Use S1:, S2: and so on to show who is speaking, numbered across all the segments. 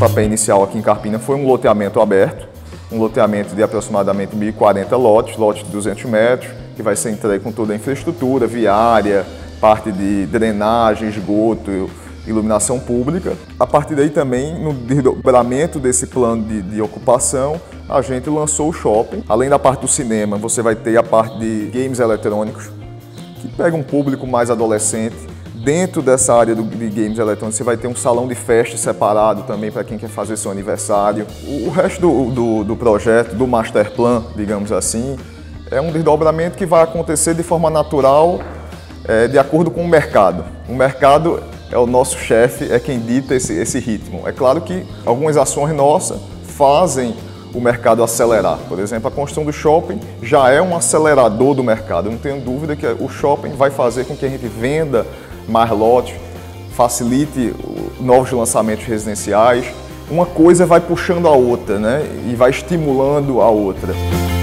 S1: pontapé inicial aqui em Carpina foi um loteamento aberto, um loteamento de aproximadamente 1.040 lotes de 200 metros, que vai ser entregue com toda a infraestrutura viária, parte de drenagem, esgoto, iluminação pública. A partir daí também, no desdobramento desse plano de ocupação, a gente lançou o shopping. Além da parte do cinema, você vai ter a parte de games eletrônicos, que pega um público mais adolescente. Dentro dessa área de games eletrônicos, você vai ter um salão de festa separado também para quem quer fazer seu aniversário. O resto do projeto, do master plan, digamos assim, é um desdobramento que vai acontecer de forma natural, de acordo com o mercado. O mercado é o nosso chefe, é quem dita esse ritmo. É claro que algumas ações nossas fazem o mercado acelerar. Por exemplo, a construção do shopping já é um acelerador do mercado. Eu não tenho dúvida que o shopping vai fazer com que a gente venda mais lotes, facilite novos lançamentos residenciais. Uma coisa vai puxando a outra, né? E vai estimulando a outra.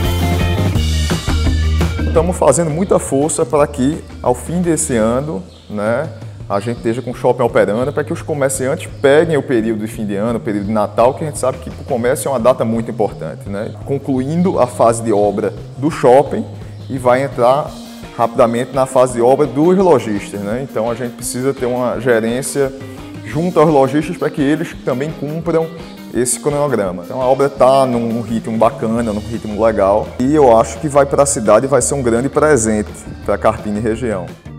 S1: Estamos fazendo muita força para que, ao fim desse ano, né, a gente esteja com o shopping operando, para que os comerciantes peguem o período de fim de ano, o período de Natal, que a gente sabe que para o comércio é uma data muito importante, né? Concluindo a fase de obra do shopping e vai entrar rapidamente na fase de obra dos lojistas, né? Então a gente precisa ter uma gerência junto aos lojistas para que eles também cumpram esse cronograma. Então a obra está num ritmo bacana, num ritmo legal, e eu acho que vai para a cidade e vai ser um grande presente para Carpina e região.